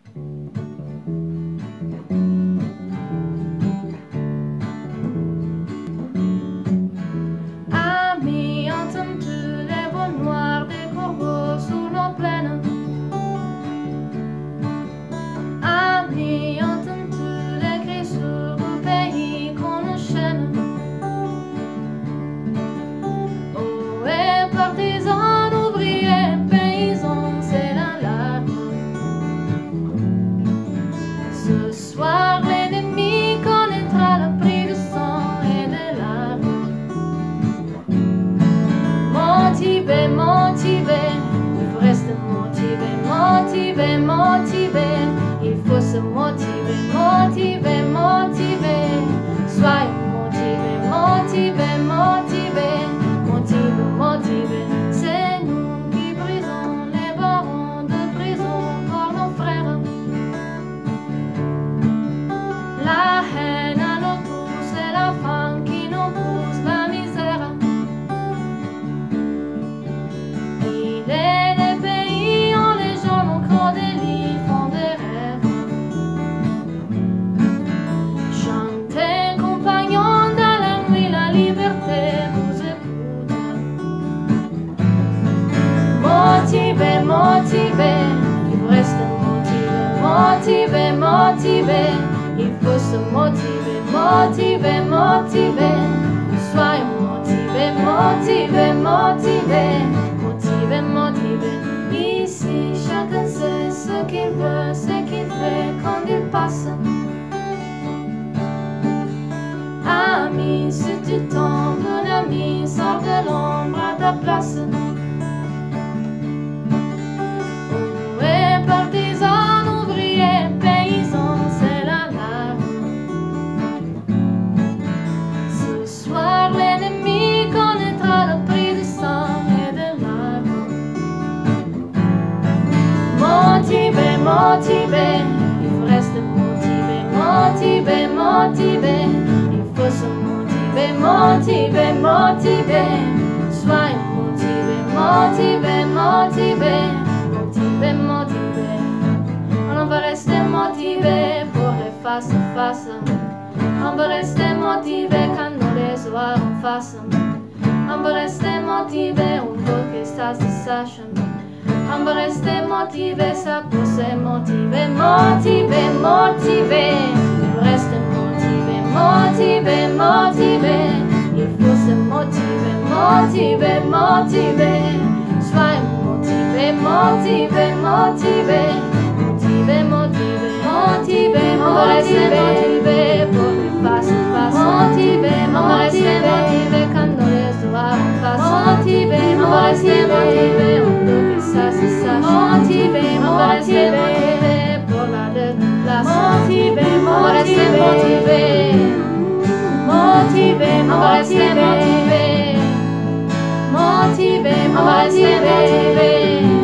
Amis, entends-tu les voix noires des corbeaux sous nos plaines? Amis, entends-tu les cris sourds du pays qu'on enchaîne? Oh, et partisans, ouvriers, paysans, c'est l'alarme. Ce soir, l'ennemi connaîtra le prix du sang et des larmes. Motivé, motivé, il faut rester motivé, motivé, motivé. Il faut se motiver, motiver, motiver. Soyons motivés, motivés, motivés, motivés, motivés. C'est nous qui brisons les barreaux de prison pour nos frères. La haine à nous tous et la faim qui nous pousse la misère. Il est des pays où les gens ont creux des lits, font des rêves. Chantez, compagnons, dans la nuit, la liberté vous écoute. Motivé, motivé, il faut rester motivé, motivé, motivé. Il faut se motiver, motiver, motiver. Soyons motivés, motivés, motivés, motivés, motivés. Ici, chacun sait ce qu'il veut, ce qu'il fait quand il passe. Ami, si tu tombes, un ami sort de l'ombre à ta place. Oh, et partisans, ouvriers, paysans, c'est l'alarme. Ce soir, l'ennemi connaîtra le prix du sang et des larmes. Motivé, motivé, il faut rester motivé, motivé, motivé. Il faut se motiver, motiver, motiver. Soyons motivés, motivés, motivés, motivés, motivés. On va rester motivés pour les face à face. On va rester motivés quand nous les voir en face. On va rester motivés, on veut que ça se sache. On va rester motivé, ça pousse motivé, motivé, motivé. Il faut rester motivé, motivé, motivé. Il faut se motiver, motivé, motivé. Soyons motivés, motivés, motivés. Motivé, motivé, motivé, on va rester motivé pour les face à face. Motivé, on va rester motivé quand nous les voir en face. Motivé, on va rester motivé, on veut que ça se sache. Motivé, on va rester motivé pour la lutte de place. Motivé, on va rester motivé. Motivé, on va rester motivé. Motivé, on va rester motivé.